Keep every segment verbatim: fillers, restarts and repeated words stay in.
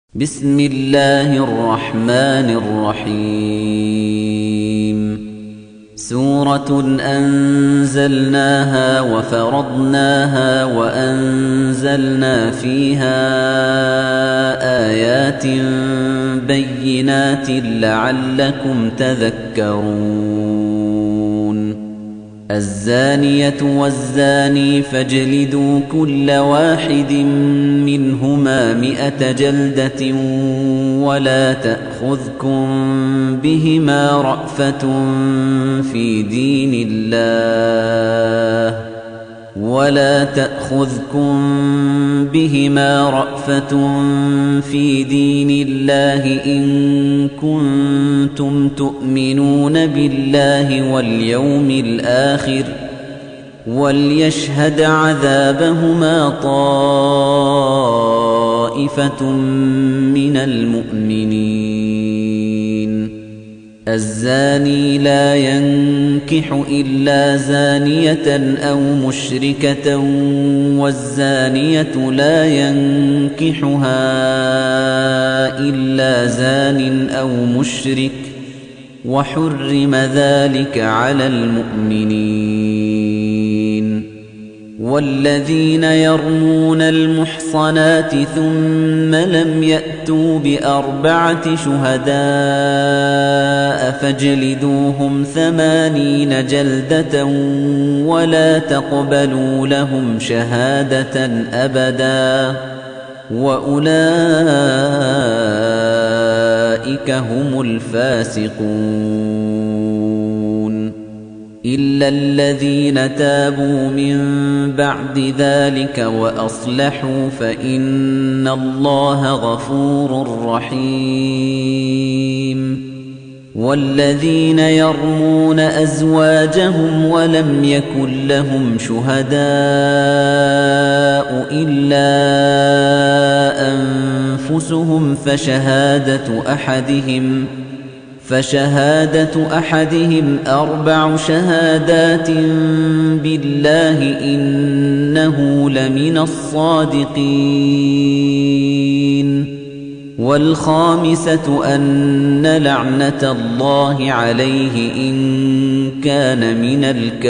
بسم الله الرحمن الرحيم سورة أنزلناها وفرضناها وأنزلنا فيها آيات بينات لعلكم تذكرون الزانية والزاني فاجلدوا كل واحد منهما مئة جلدة ولا تأخذكم بهما رأفة في دين الله ولا تأخذكم بهما رأفة في دين الله إن كنتم تؤمنون بالله واليوم الآخر وليشهد عذابهما طائفة من المؤمنين الزاني لا ينكح إلا زانية أو مشركة والزانية لا ينكحها إلا زان أو مشرك وحرم ذلك على المؤمنين والذين يرمون المحصنات ثم لم يأتوا بأربعة شهداء فاجلدوهم ثمانين جلدة ولا تقبلوا لهم شهادة أبدا وأولئك هم الفاسقون إلا الذين تابوا من بعد ذلك وأصلحوا فإن الله غفور رحيم والذين يرمون أزواجهم ولم يكن لهم شهداء إلا أنفسهم فشهادة أحدهم فشهادة أحدهم أربع شهادات بالله إنه لمن الصادقين والخامسة أن لعنة الله عليه إن كان من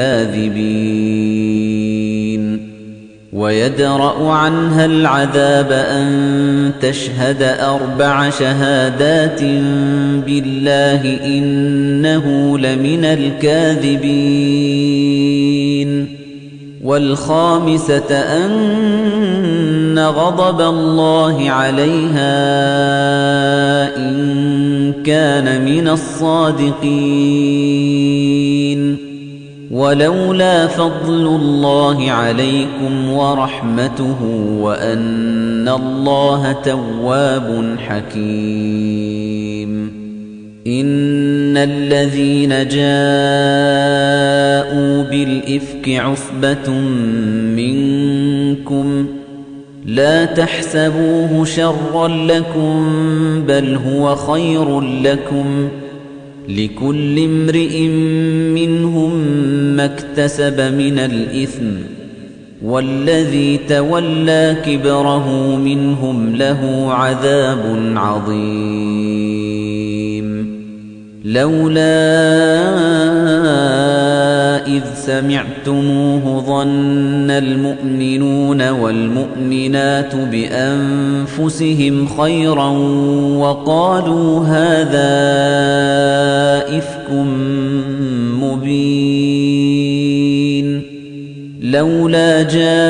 الكاذبين ويدرأ عنها العذاب أن تشهد أربع شهادات بالله إنه لمن الكاذبين والخامسة أن غضب الله عليها إن كان من الصادقين ولولا فضل الله عليكم ورحمته وأن الله تواب حكيم إن الذين جاءوا بالإفك عصبة منكم لا تحسبوه شرا لكم بل هو خير لكم لكل امرئ منهم ما اكتسب من الإثم والذي تولى كبره منهم له عذاب عظيم لولا إذ سمعتموه ظن المؤمنون والمؤمنات بأنفسهم خيرا وقالوا هذا إفك مبين لولا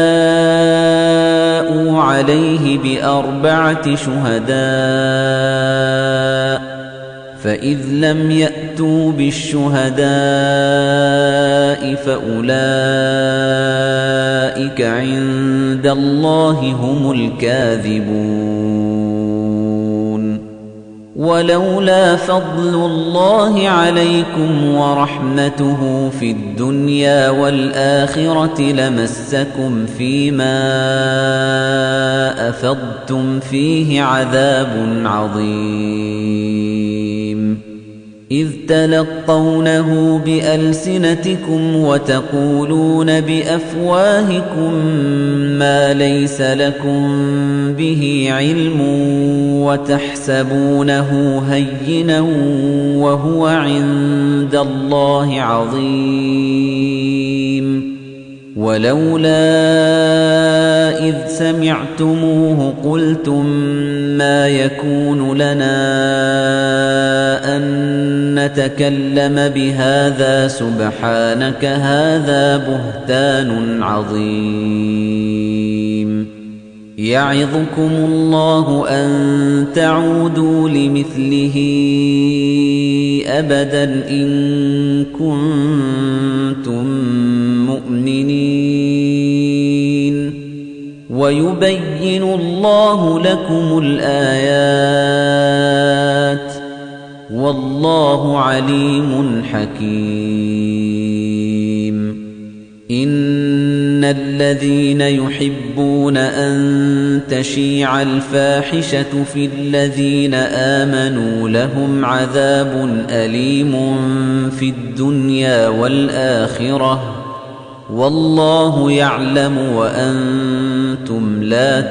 جاءوا عليه بأربعة شهداء فإذ لم يأتوا بالشهداء فأولئك عند الله هم الكاذبون ولولا فضل الله عليكم ورحمته في الدنيا والآخرة لمسكم فيما أفضتم فيه عذاب عظيم إذ تلقونه بألسنتكم وتقولون بأفواهكم ما ليس لكم به علم وتحسبونه هينا وهو عند الله عظيم ولولا إذ سمعتموه قلتم ما يكون لنا أن نتكلم بهذا سبحانك هذا بهتان عظيم يعظكم الله أن تعودوا لمثله أبدا إن كنتم مؤمنين ويبين الله لكم الآيات والله عليم حكيم إن الذين يحبون أن تشيع الفاحشة في الذين آمنوا لهم عذاب أليم في الدنيا والآخرة والله يعلم وأنتم لا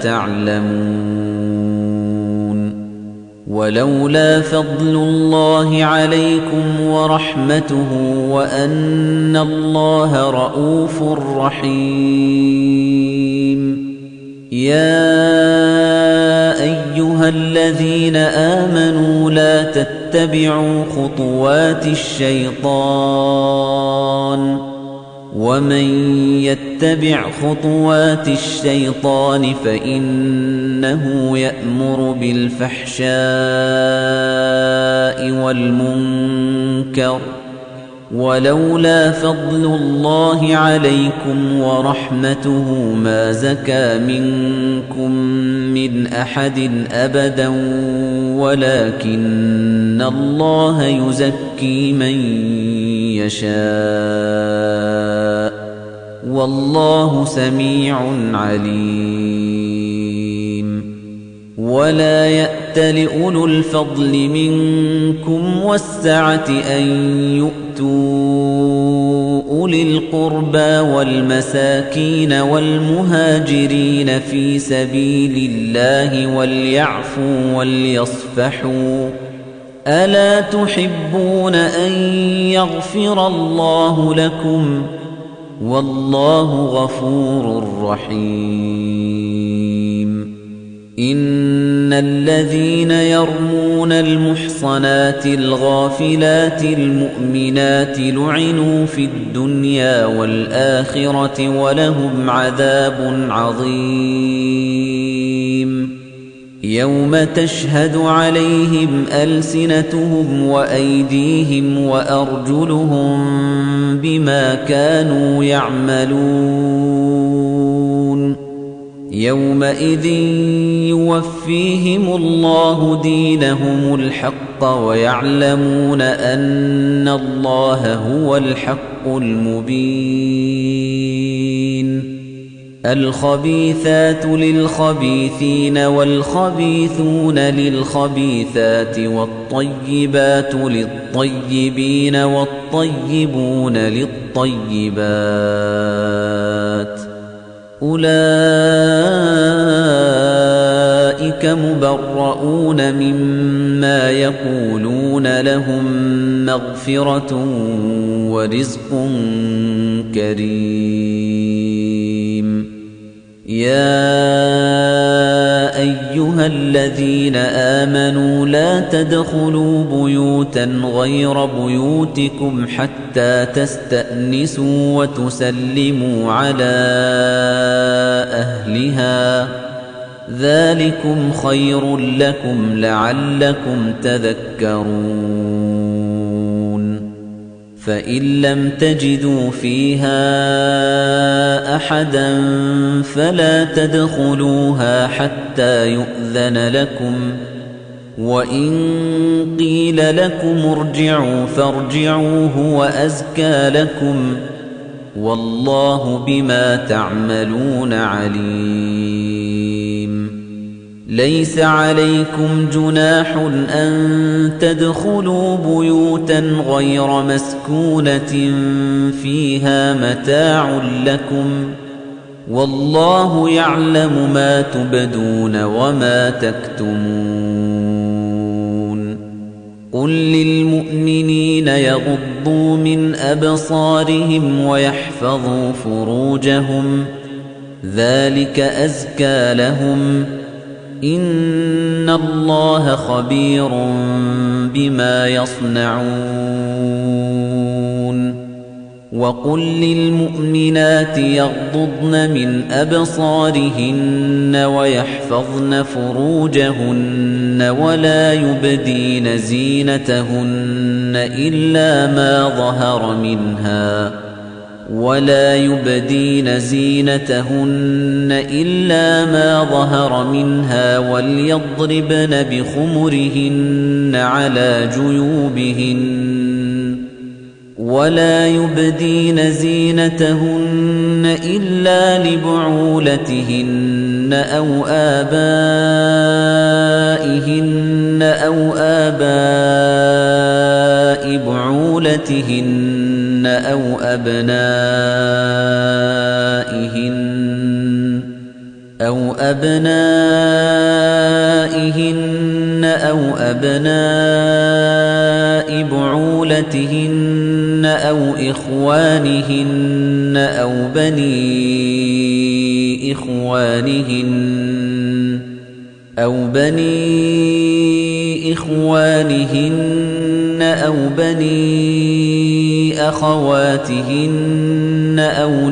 تعلمون ولولا فضل الله عليكم ورحمته وأن الله رؤوف رحيم يا أيها الذين آمنوا لا تتبعوا خطوات الشيطان ومن يتبع خطوات الشيطان فإنه يأمر بالفحشاء والمنكر ولولا فضل الله عليكم ورحمته ما زكى منكم من أحد أبدا ولكن الله يزكي من يشاء والله سميع عليم ولا يأت لأولو الفضل منكم والسعة أن يؤتوا أولي القربى والمساكين والمهاجرين في سبيل الله وليعفوا وليصفحوا ألا تحبون أن يغفر الله لكم والله غفور رحيم إن الذين يرمون المحصنات الغافلات المؤمنات لعنوا في الدنيا والآخرة ولهم عذاب عظيم يوم تشهد عليهم ألسنتهم وأيديهم وأرجلهم بما كانوا يعملون يومئذ يوفيهم الله دينهم الحق ويعلمون أن الله هو الحق المبين الخبيثات للخبيثين والخبيثون للخبيثات والطيبات للطيبين والطيبون للطيبات أولئك مبرؤون مما يقولون لهم مغفرة ورزق كريم يا أيها الذين آمنوا لا تدخلوا بيوتا غير بيوتكم حتى تستأنسوا وتسلموا على أهلها ذلكم خير لكم لعلكم تذكرون فإن لم تجدوا فيها أحدا فلا تدخلوها حتى يؤذن لكم وإن قيل لكم ارجعوا فارجعوا هو أزكى لكم والله بما تعملون عليم ليس عليكم جناح أن تدخلوا بيوتا غير مسكونة فيها متاع لكم والله يعلم ما تبدون وما تكتمون قل للمؤمنين يغضوا من أبصارهم ويحفظوا فروجهم ذلك أزكى لهم إن الله خبير بما يصنعون وقل للمؤمنات يغضضن من أبصارهن ويحفظن فروجهن ولا يبدين زينتهن إلا ما ظهر منها ولا يبدين زينتهن إلا ما ظهر منها وليضربن بخمرهن على جيوبهن ولا يبدين زينتهن إلا لبعولتهن أو آبائهن أو آباء بعولتهن أو أبنائهن أو أبنائهن أو أبناء بعولتهن أو إخوانهن أو بني إخوانهن أو بني إخوانهن أو بني أخواتهن أو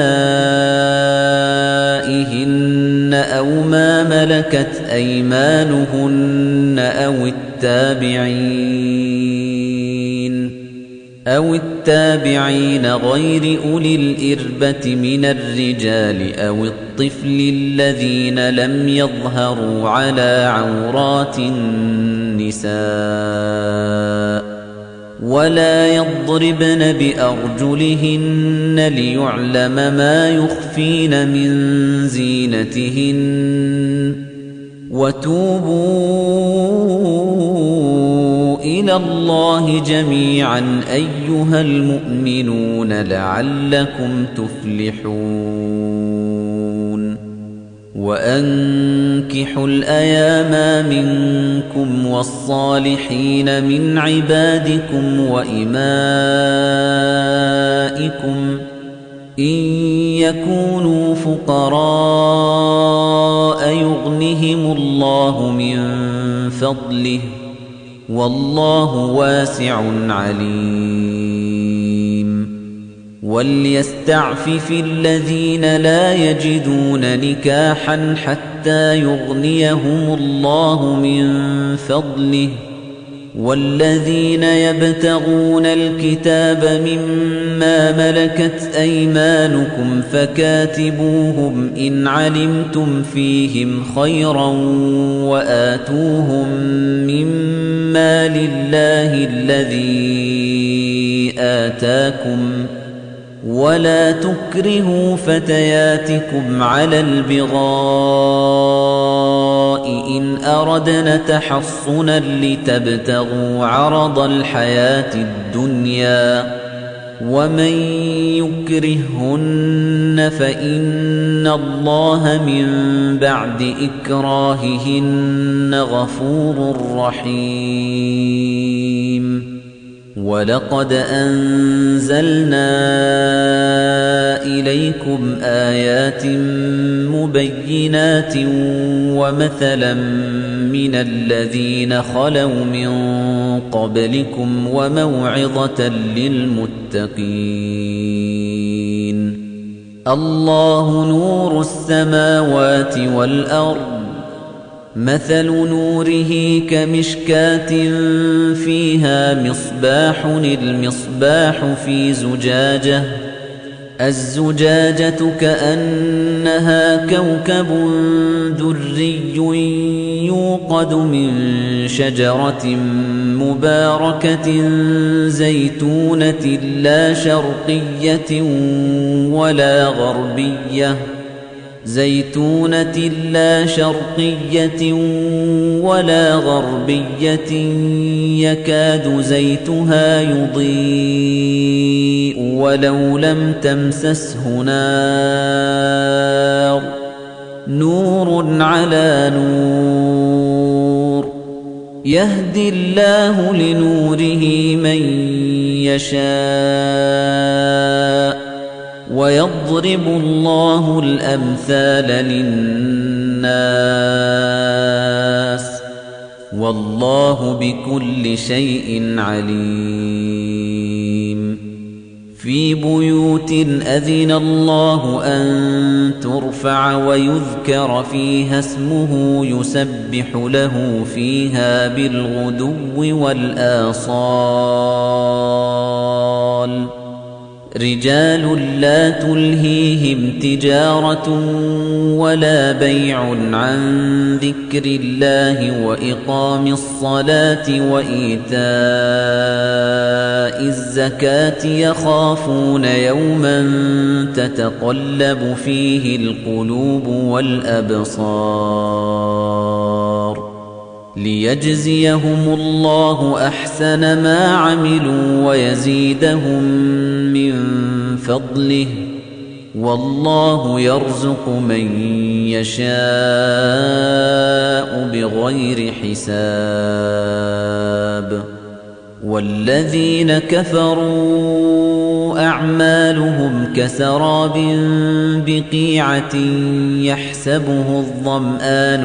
نسائهن أو ما ملكت أيمانهن أو التابعين أو التابعين غير أولي الإربة من الرجال أو الطفل الذين لم يظهروا على عورات النساء ولا يضربن بأرجلهن ليعلم ما يخفين من زينتهن وتوبوا إلى الله جميعا أيها المؤمنون لعلكم تفلحون وأنكحوا الأيام منكم والصالحين من عبادكم وإمائكم إن يكونوا فقراء يغنهم الله من فضله والله واسع عليم وليستعفف الذين لا يجدون نكاحا حتى يغنيهم الله من فضله والذين يبتغون الكتاب مما ملكت أيمانكم فكاتبوهم إن علمتم فيهم خيرا وآتوهم مما لله الذي آتاكم ولا تكرهوا فتياتكم على البغاء إن أردنا تحصنا لتبتغوا عرض الحياة الدنيا ومن يكرهن فإن الله من بعد إكراههن غفور رحيم وَلَقَدْ أَنزَلْنَا إِلَيْكُمْ آيَاتٍ مُبَيِّنَاتٍ وَمَثَلًا مِنَ الَّذِينَ خَلَوْا مِن قَبْلِكُمْ وَمَوْعِظَةً لِّلْمُتَّقِينَ اللَّهُ نُورُ السَّمَاوَاتِ وَالْأَرْضِ مثل نوره كمشكاة فيها مصباح المصباح في زجاجة الزجاجة كأنها كوكب دري يوقد من شجرة مباركة زيتونة لا شرقية ولا غربية زيتونة لا شرقية ولا غربية يكاد زيتها يضيء ولو لم تمسسه نار نور على نور يهدي الله لنوره من يشاء ويضرب الله الأمثال للناس والله بكل شيء عليم في بيوت أذن الله أن ترفع ويذكر فيها اسمه يسبح له فيها بالغدو والآصال رجال لا تلهيهم تجارة ولا بيع عن ذكر الله وإقام الصلاة وإيتاء الزكاة يخافون يوما تتقلب فيه القلوب والأبصار ليجزيهم الله أحسن ما عملوا ويزيدهم من فضله والله يرزق من يشاء بغير حساب والذين كفروا أعمالهم كسراب بقيعة يحسبه الظمآن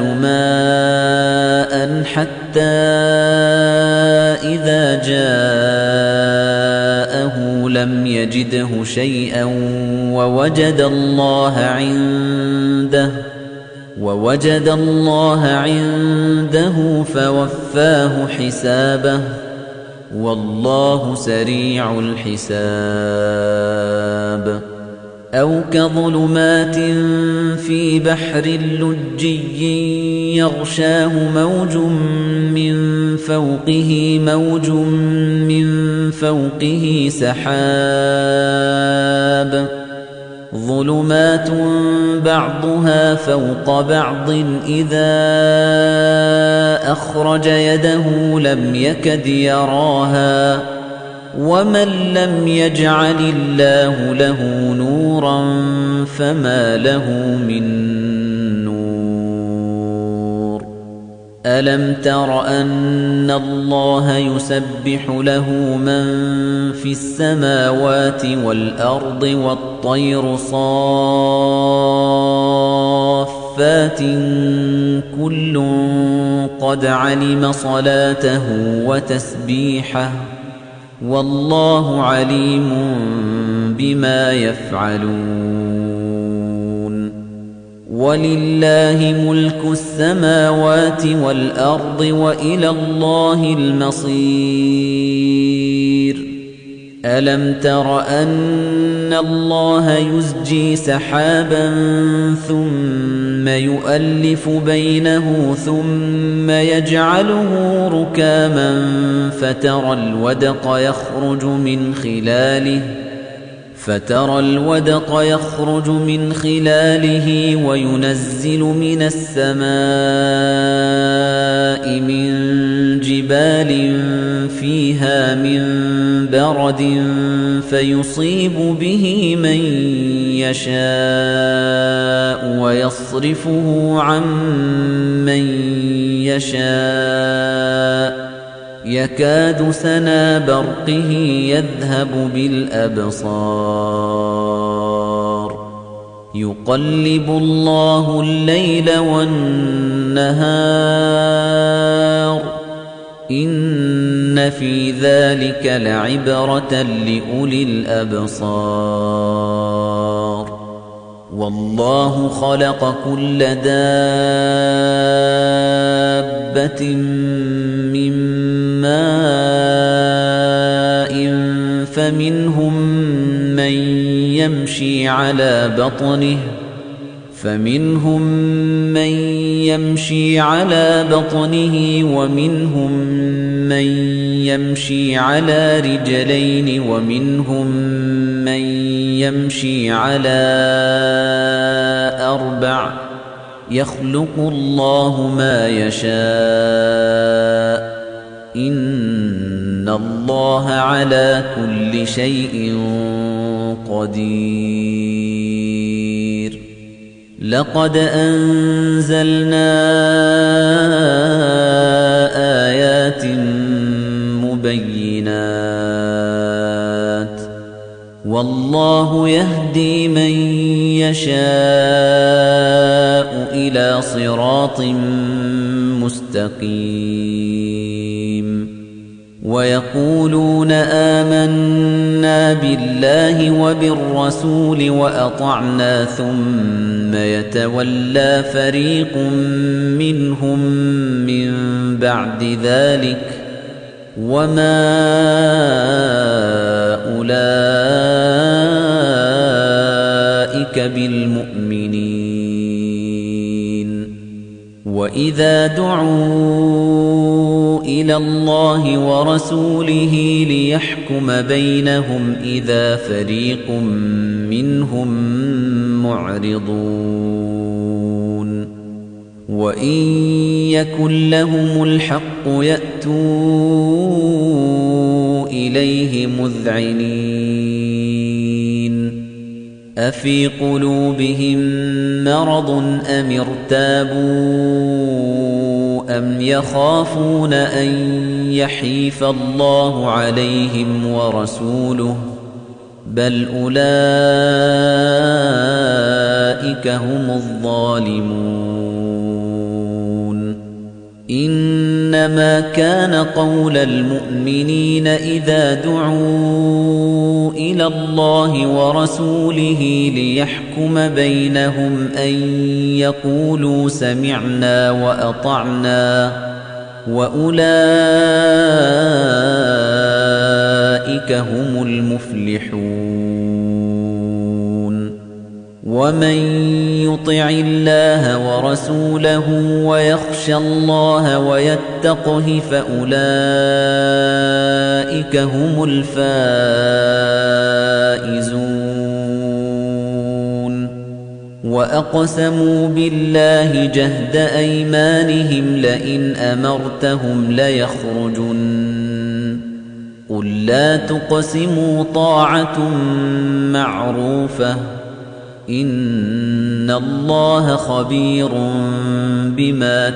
ماء حتى إذا جاءه لم يجده شيئا ووجد الله عنده ووجد الله عنده فوفاه حسابه والله سريع الحساب أو كظلمات في بحر لجي يغشاه موج من فوقه موج من فوقه سحاب ظلمات بعضها فوق بعض إذا أخرج يده لم يكد يراها ومن لم يجعل الله له نورا فما له من نور ألم تر أن الله يسبح له من في السماوات والأرض والطير صافات كل قد علم صلاته وتسبيحه والله عليم بما يفعلون ولله ملك السماوات والأرض وإلى الله المصير ألم تر أن الله يزجي سحابا ثم يؤلف بينه ثم يجعله ركاما فترى الودق يخرج من خلاله فترى الودق يخرج من خلاله وينزل من السماء من جبال فيها من برد فيصيب به من يشاء ويصرفه عن من يشاء يكاد سنا برقه يذهب بالأبصار يقلب الله الليل والنهار إن في ذلك لعبرة لأولي الأبصار والله خلق كل دابة من ماء فمنهم من يمشي على بطنه فمنهم من يمشي على بطنه ومنهم من يمشي على رجلين ومنهم من يمشي على أربع يخلق الله ما يشاء إن الله على كل شيء قدير لقد أنزلنا آيات مبينات والله يهدي من يشاء إلى صراط مستقيم ويقولون آمنا بالله وبالرسول وأطعنا ثم يتولى فريق منهم من بعد ذلك وما أولئك بالمؤمنين وإذا دعوا إلى الله ورسوله ليحكم بينهم إذا فريق منهم معرضون وإن يكن لهم الحق يأتوا إليه مذعنين أفي قلوبهم مرض أم ارتابوا أم يخافون أن يحيف الله عليهم ورسوله بل أولئك هم الظالمون إنما كان قول المؤمنين إذا دعوا إلى الله ورسوله ليحكم بينهم أن يقولوا سمعنا وأطعنا وأولئك هم المفلحون ومن يطع الله ورسوله ويخشى الله ويتقه فأولئك هم الفائزون وأقسموا بالله جهد أيمانهم لئن أمرتهم ليخرجن قل لا تقسموا طاعة معروفة إن الله خبير بما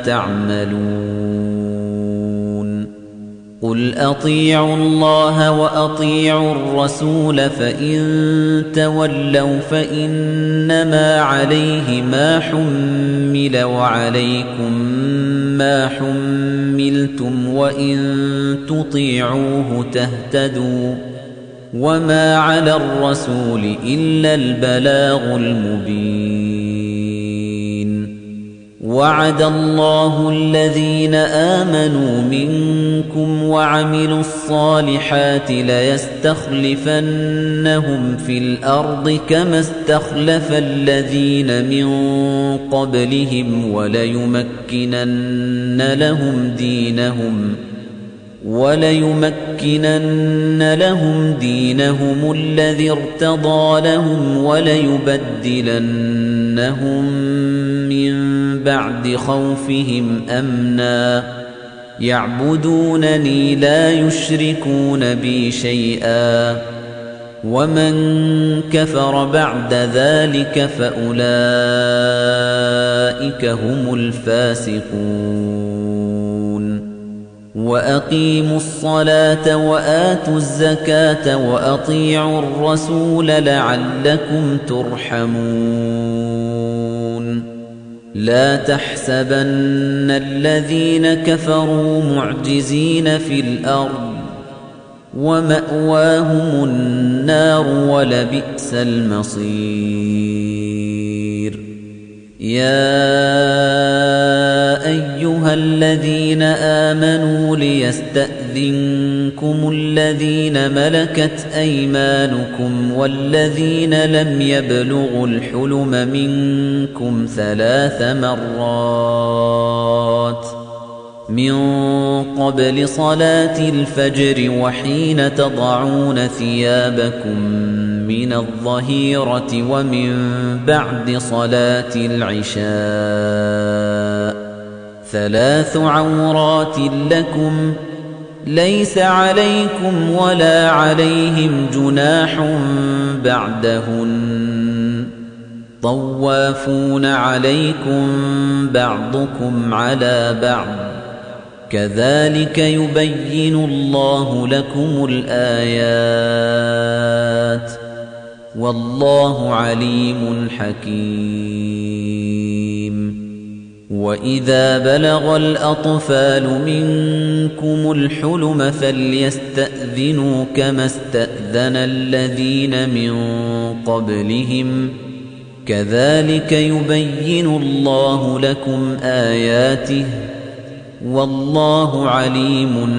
تعملون قل أطيعوا الله وأطيعوا الرسول فإن تولوا فإنما عليه ما حمل وعليكم ما حملتم وإن تطيعوه تهتدوا وما على الرسول إلا البلاغ المبين وعد الله الذين آمنوا منكم وعملوا الصالحات ليستخلفنهم في الأرض كما استخلف الذين من قبلهم وليمكنن لهم دينهم وليمكنن لهم دينهم الذي ارتضى لهم وليبدلنهم من بعد خوفهم أمنا يعبدونني لا يشركون بي شيئا ومن كفر بعد ذلك فأولئك هم الفاسقون وأقيموا الصلاة وآتوا الزكاة وأطيعوا الرسول لعلكم ترحمون لا تحسبن الذين كفروا معجزين في الأرض ومأواهم النار ولبئس المصير يا أيها الذين آمنوا ليستأذنكم الذين ملكت أيمانكم والذين لم يبلغوا الحلم منكم ثلاث مرات من قبل صلاة الفجر وحين تضعون ثيابكم من الظهيرة ومن بعد صلاة العشاء ثلاث عورات لكم ليس عليكم ولا عليهم جناح بعدهن طوافون عليكم بعضكم على بعض كذلك يبين الله لكم الآيات والله عليم حكيم وإذا بلغ الأطفال منكم الحلم فليستأذنوا كما استأذن الذين من قبلهم كذلك يبين الله لكم آياته والله عليم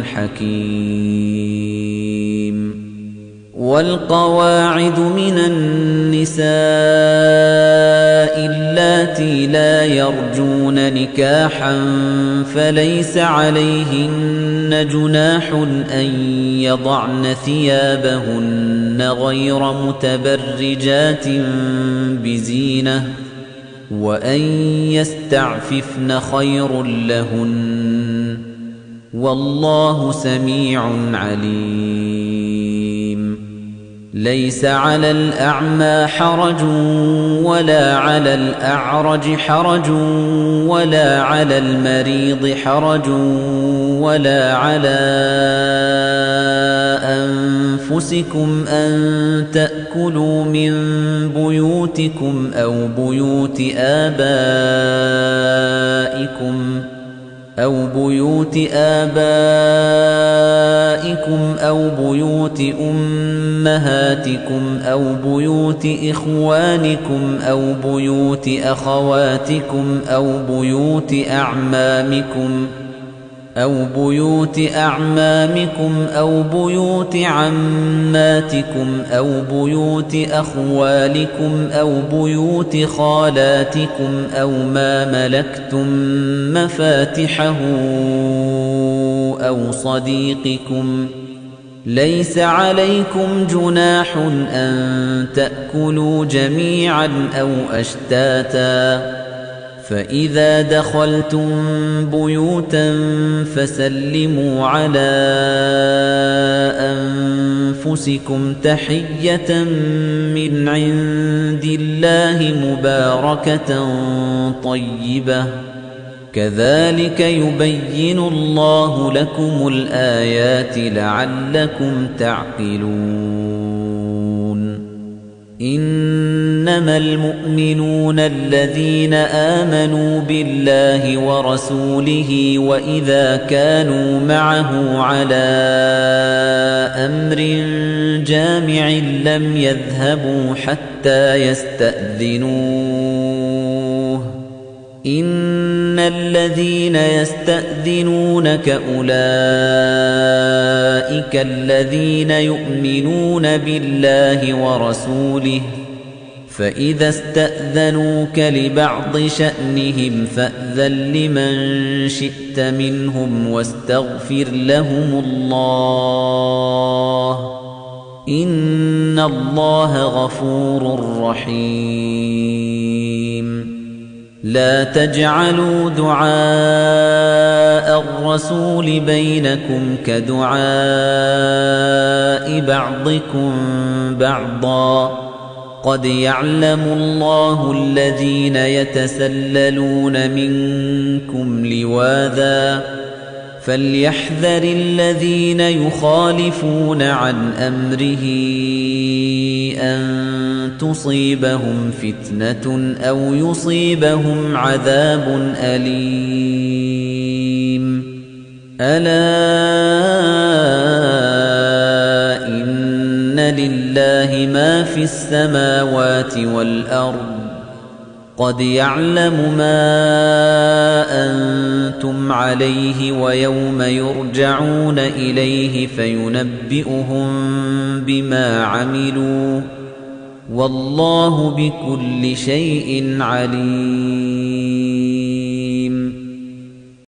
حكيم والقواعد من النساء اللاتي لا يرجون نكاحا فليس عليهن جناح أن يضعن ثيابهن غير متبرجات بزينة وأن يستعففن خير لهن والله سميع عليم ليس على الأعمى حرج ولا على الأعرج حرج ولا على المريض حرج ولا على أنفسكم أن تأكلوا من بيوتكم أو بيوت آبائكم أو بيوت آبائكم أو بيوت أمهاتكم أو بيوت إخوانكم أو بيوت أخواتكم أو بيوت أعمامكم أو بيوت أعمامكم أو بيوت عماتكم أو بيوت أخوالكم أو بيوت خالاتكم أو ما ملكتم مفاتحه أو صديقكم ليس عليكم جناح أن تأكلوا جميعا أو أشتاتا فإذا دخلتم بيوتا فسلموا على أنفسكم تحية من عند الله مباركة طيبة كذلك يبين الله لكم الآيات لعلكم تعقلون إنما المؤمنون الذين آمنوا بالله ورسوله وإذا كانوا معه على أمر جامع لم يذهبوا حتى يستأذنوه إن الذين يستأذنونك أولئك الذين يؤمنون بالله ورسوله فإذا استأذنوك لبعض شأنهم فأذن لمن شئت منهم واستغفر لهم الله إن الله غفور رحيم لا تجعلوا دعاء الرسول بينكم كدعاء بعضكم بعضا قد يعلم الله الذين يتسللون منكم لواذا فليحذر الذين يخالفون عن أمره أن تصيبهم فتنة أو يصيبهم عذاب أليم ألا إن لله ما في السماوات والأرض قد يعلم ما أنتم عليه ويوم يرجعون إليه فينبئهم بما عملوا والله بكل شيء عليم